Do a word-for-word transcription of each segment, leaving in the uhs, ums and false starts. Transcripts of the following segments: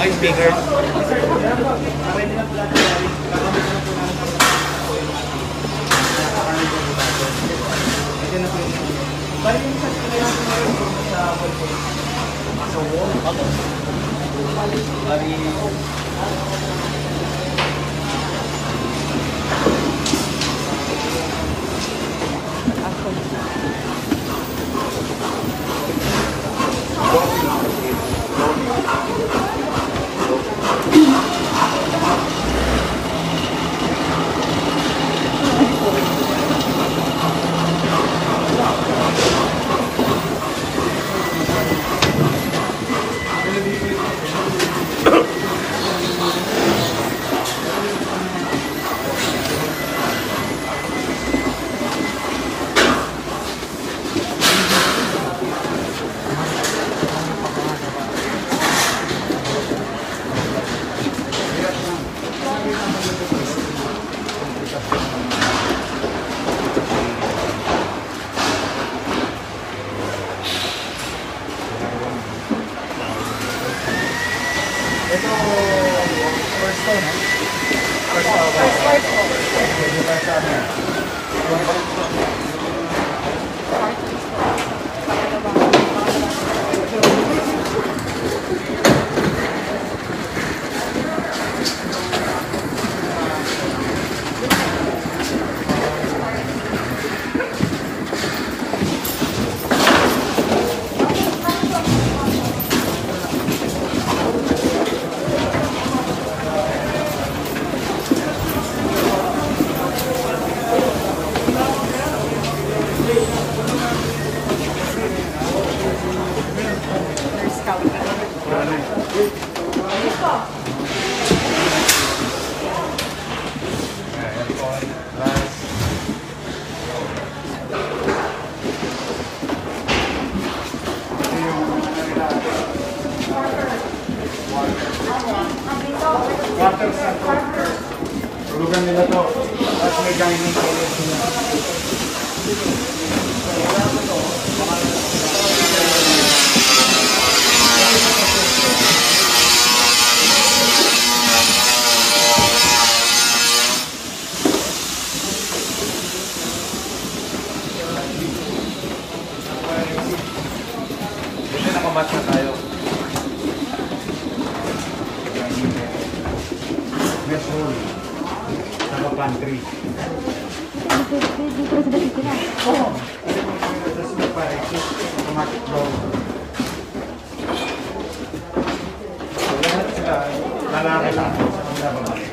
Noise speaker. Tulugan nila to. At may dining toilet nila. Dito nakabat na tayo. Best roll. Saka pantry. Dito sa dito na. Oo. Ano mo yung nasa sila para automatic roll. So lahat sila lalaki lang sa mga babae.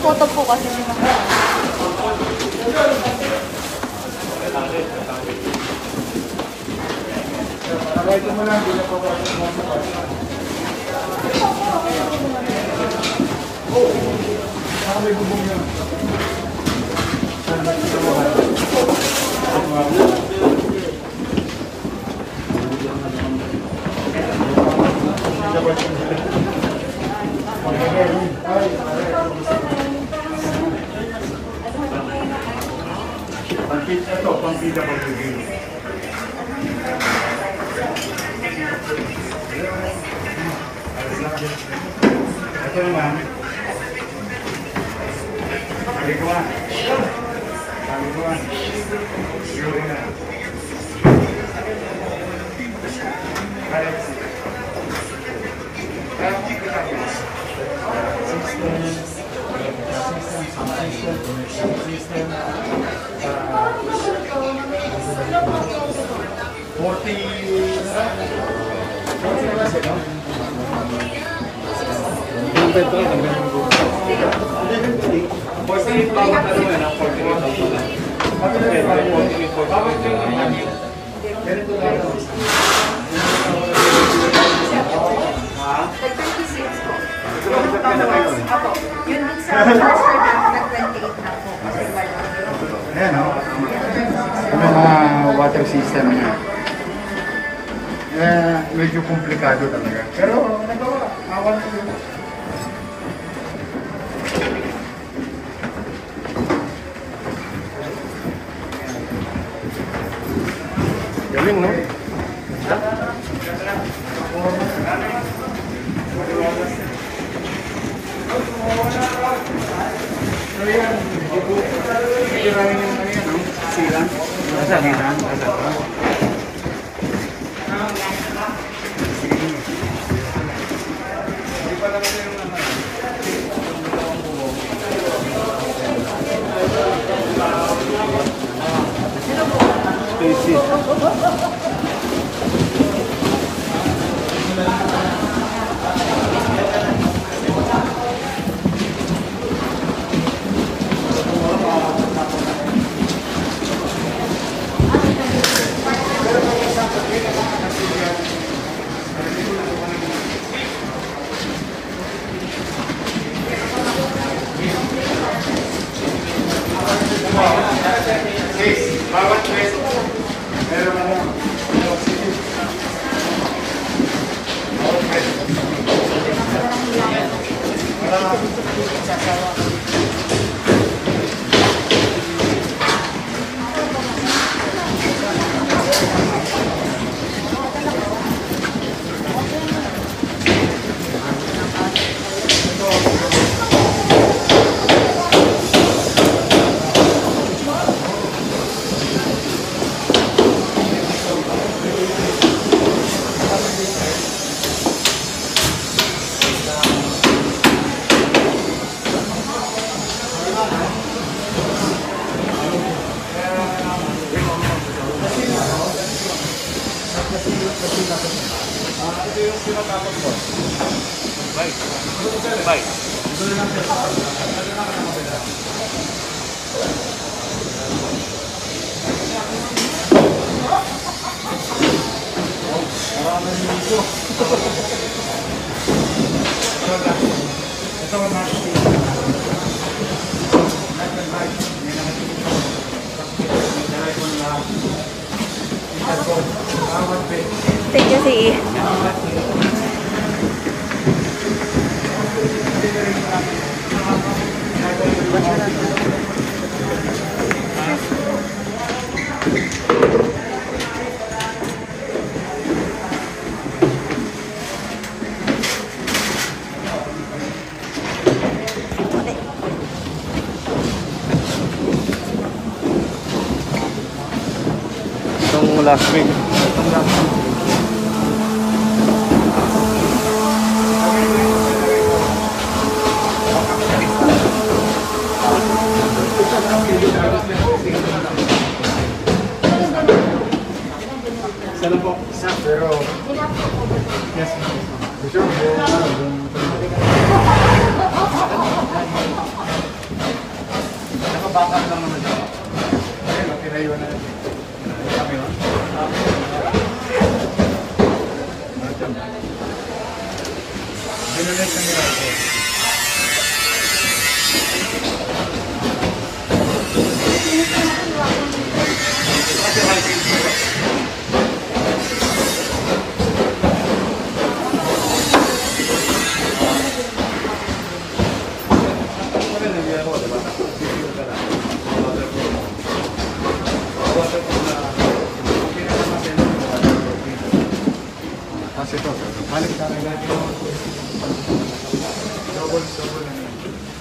Nagpaphoto po kasi si Ma'am. Alright, mo lang, hindi na po ako mo sa oh, saka may bubong yun. Pampit ito, pampita po yung ito naman. Kalikuan. Kalikuan. Yuri na. Alex. System. System. System. forty. Yung petrol, ang ganyan ko. forty-eight bawat ano yan, ang forty-eight thousand. forty-eight, forty-eight. Ganito lang. Ha? thirty-six po. Apo, yun din sa transfer na nag-twenty-eight na po. Ayan o. Yung mga water system niya. Eh, medyo komplikado talaga. Pero nagawa, awan ko yun. Galing, no? Nasa hilan, nasa Stacy. Bawat tres, meron na lang. Thank you, si Itong last week. Itong last week. Sana po. Pero, yes. Sure. Kasi ito, balik ka rin natin yung double, double na yun.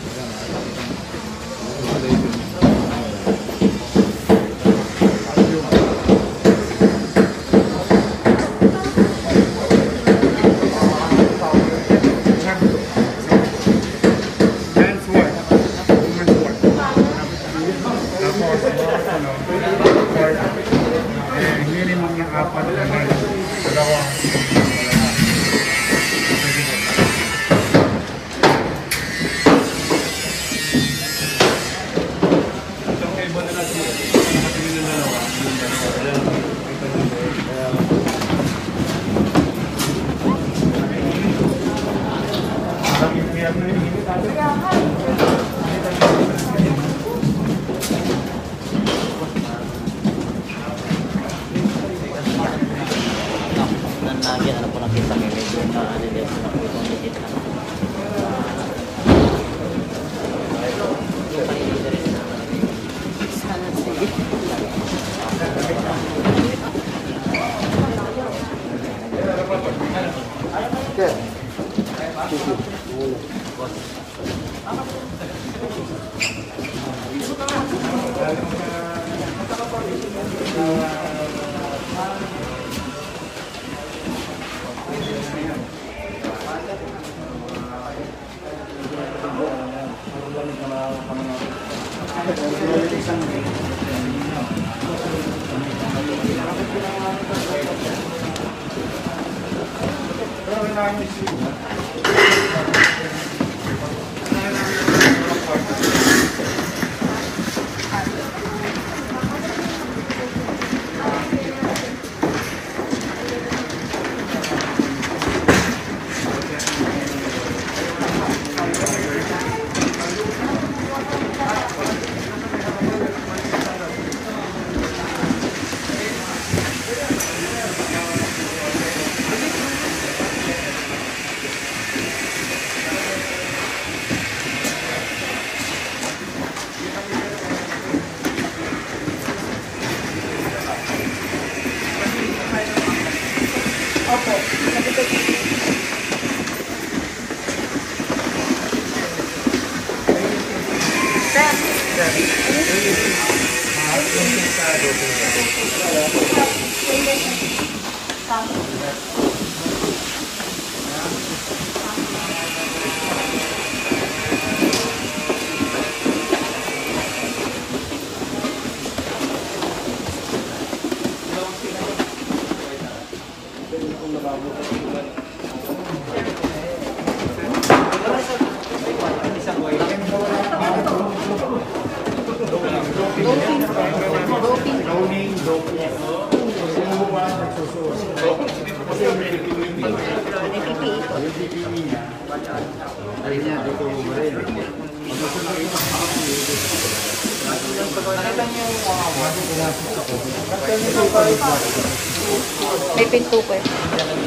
May pinto po eh.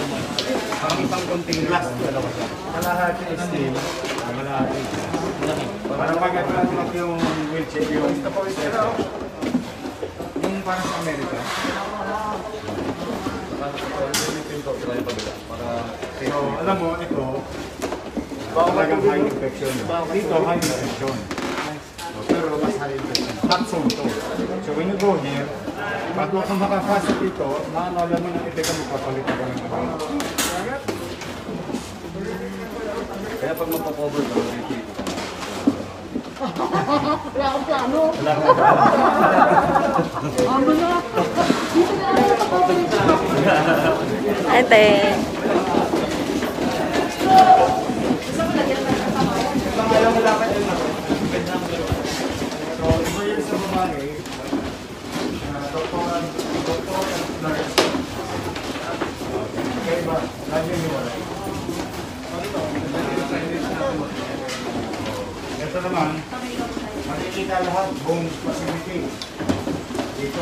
Ang isang konting glass dalawa siya. Kalahati is steel, malahati. Para pag-attract yung wheelchair yung yung parang sa Amerika. So, alam mo, ito talagang high infection. Dito, high infection. Pero mas high infection. Hot zone to. So when you go here, bago ka makapasok dito, maanola mo na ito mo papalit ka ng ako. Kaya pag magpa-cover ka, dito. Wala akong plano. Wala akong plano. Amo na. Dito na lang ako. Ate. Alam mo dapat yun ako. So, iba yun sa babae, doktor, doktor at nurse. Kaya ba, lagi yun wala. Ito naman, makikita lahat, buong facility. Dito.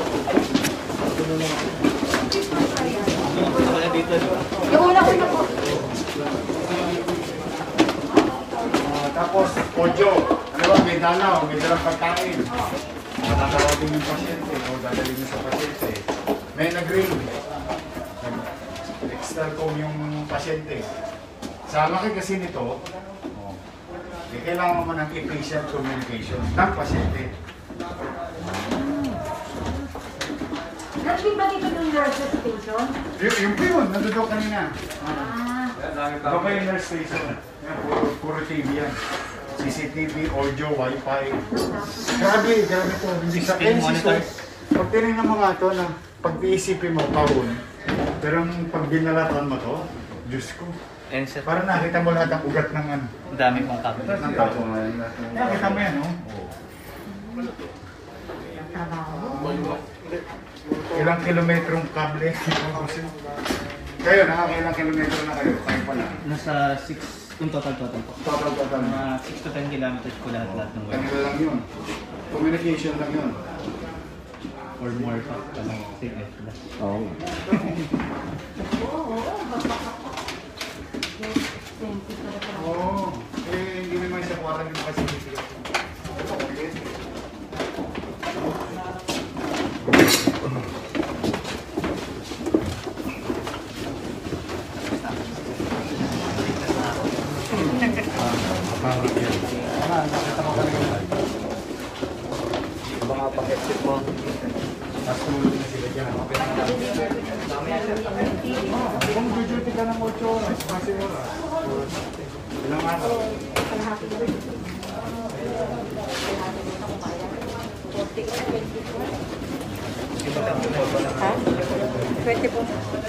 Yung una ko na po. Uh, tapos, audio. Ano ba, may dalaw, may dalang pagkain. Matatawagin yung pasyente o dadalhin mo sa pasyente. May nag-ring. Extra-com yung pasyente. Sa laki kasi nito, oh, eh, kailangan mo ng efficient communication ng pasyente. Nag-di ba dito yung nurses station? Yung, yung yun, nandun daw kanina. Ah. Ito pa yung nurse station. Yan, puro, puro T V yan. C C T V, audio, wifi. Grabe, grabe to. Hindi sa monitor. Pag tinignan mo nga ito, na pag-iisipin mo, pahon. Pero pag binalatan mo to, Diyos ko. Parang nakita mo lahat ang ugat ng ano. Ang dami kong kable. Ng tapo. Nakita mo yan, no? Ilang kilometrong kable. Kayo, nakakailang kilometro na kayo? Kayo pala. Nasa six, yung total total po. Total, total. Mga six to ten kilometers po lahat-lahat ng way. Kanila lang yun. Communication lang yun. Or more pa. Parang signal sila. Oo. Oo. Eh, hindi naman siya kuwaran yung facility. Mga pang-exit mo. Mas tulog na sila dyan. Kung duty ka ng eight oras, kasi oras. Ilang araw? Ha? twenty po.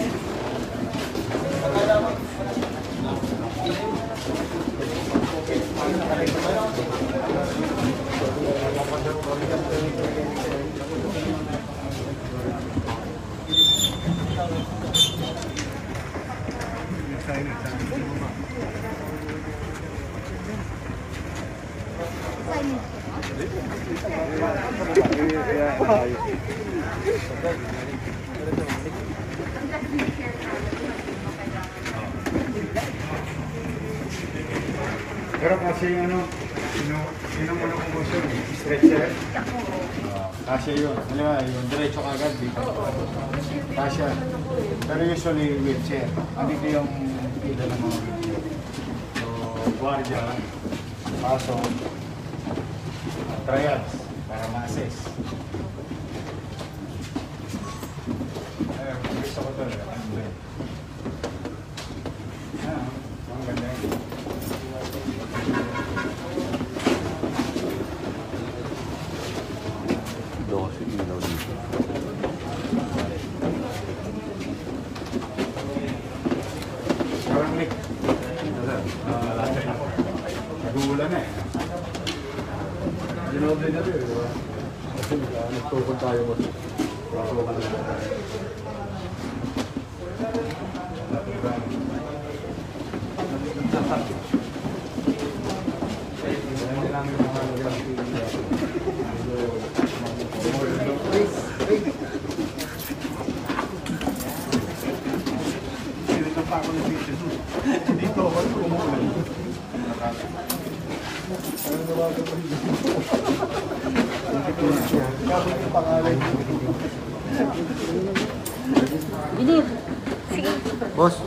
Pero kasi ano, sino, sino mo na kumusyon? Stretcher? Uh, kasi yun. Ano ba, yung diretso kagad dito. Kasi, pero usually wheelchair. Andito yung pila ng mga wheelchair. So, guardia, paso, triads, para ma-assess. Ayun, gusto ko to. Ah, ang ganda yun. Dosi ilaw dito. Parang lik. Ah, lasa na po. Naguulan na eh. Ginoble na rin, di ba? Kasi nagtukod tayo mo. Nagtukod na tayo. Dito ako kumuulan. Ini. Sige. Boss.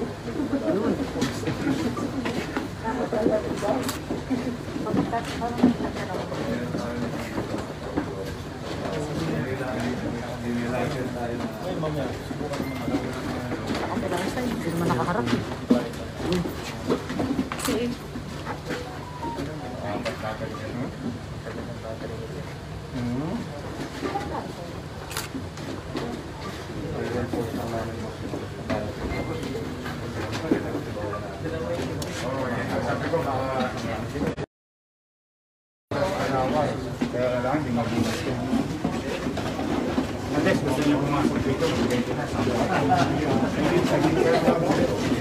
Ang bilang isa, hindi naman nakaharap. Sige. Sabi ko baka kaya lang hindi mabunas ko. Unless gusto niyo pumasok dito, magbigay ko na.